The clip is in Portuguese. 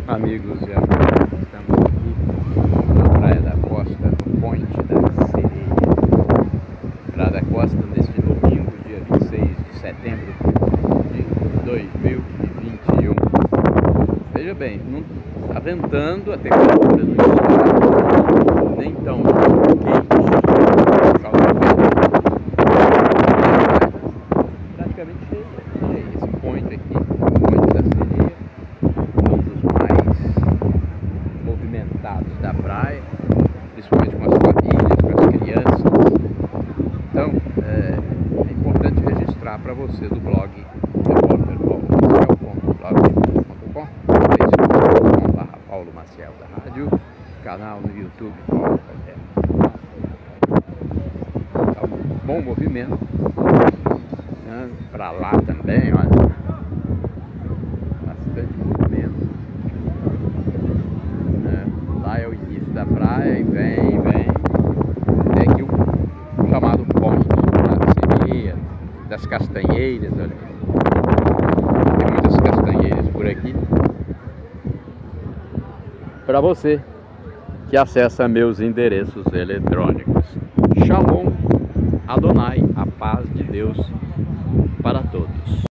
Amigos e amigas, estamos aqui na Praia da Costa, no Ponte da Sereia. Praia da Costa, neste domingo, dia 26 de setembro de 2021. Veja bem, não está ventando, a temperatura não está nem tão quente por causa do vento. Praticamente cheio. Esse ponte aqui, o Ponte da Sereia, da praia, principalmente com as famílias, com as crianças. Então, é importante registrar para você do blog repórter Paulo Maciel.blog.com, facebook.com/, Paulo Maciel da rádio, canal no YouTube Paulo Maciel. Então, bom movimento, né? Para lá também, olha, bastante movimento. Lá é o início da praia e vem até aqui o chamado Ponte da Sereia, das Castanheiras, olha aí. Tem muitas castanheiras por aqui. Para você que acessa meus endereços eletrônicos. Shalom, Adonai, a paz de Deus para todos.